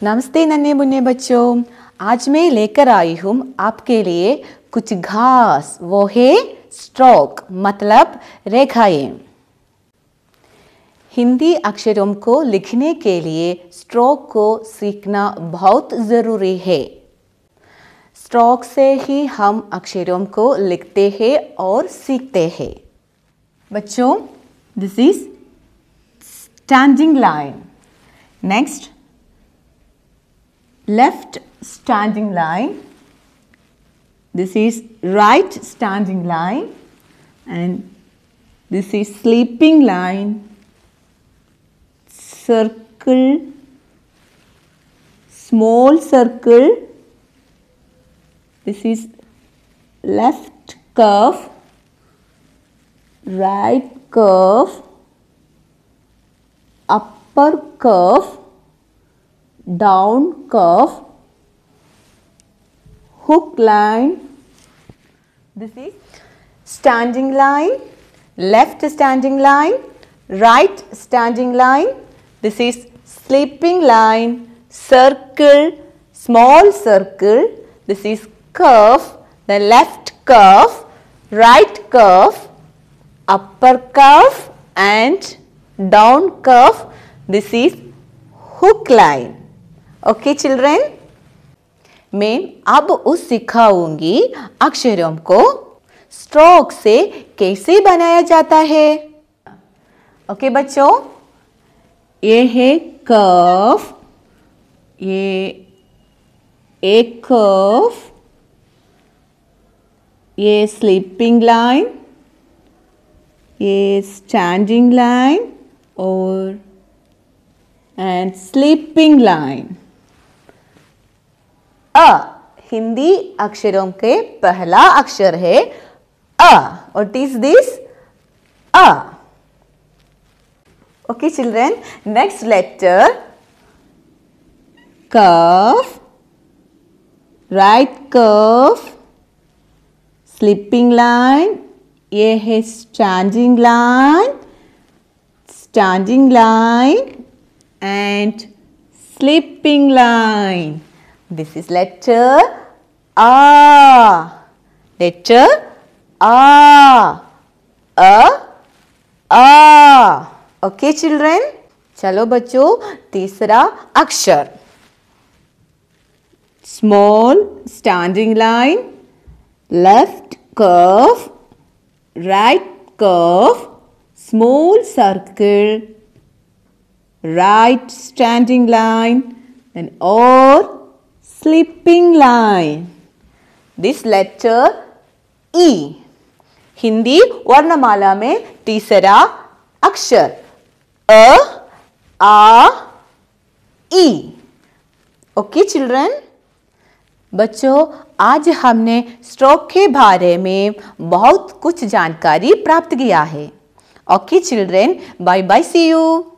नमस्ते नन्हे मुन्ने बच्चों, आज मैं लेकर आई हूँ आपके लिए कुछ घास, वो है स्ट्रोक मतलब रेखाएं। हिंदी अक्षरों को लिखने के लिए स्ट्रोक को सीखना बहुत ज़रूरी है। स्ट्रोक से ही हम अक्षरों को लिखते हैं और सीखते हैं। बच्चों, this is standing line. Next, left standing line. This is right standing line, and this is sleeping line. Circle, small circle. This is left curve, right curve, upper curve, down curve, hook line. This is standing line, left standing line, right standing line. This is sleeping line, circle, small circle. This is curve, the left curve, right curve, upper curve and down curve. This is hook line. Okay children, मैं अब उस सिखाऊंगी अक्षरों को stroke से कैसे बनाया जाता है। ओके बच्चों, ये है कर्व, ये एक कर्व, ये स्लीपिंग लाइन, ये स्टैंडिंग लाइन और एंड स्लीपिंग लाइन। अ हिंदी अक्षरों के पहला अक्षर है अ। What is this? अ। Okay children, next letter curve, right curve, sleeping line, ये है standing line, standing line and sleeping line. This is letter A. Letter A. A. Okay children? चलो बच्चों, तीसरा अक्षर small standing line, left curve, right curve, small circle, right standing line and or sleeping line. This letter E. Hindi वर्णमाला में तीसरा अक्षर अ आ ई। Okay children? बच्चों, आज हमने स्ट्रोक के बारे में बहुत कुछ जानकारी प्राप्त किया है। Okay children, bye bye, see you.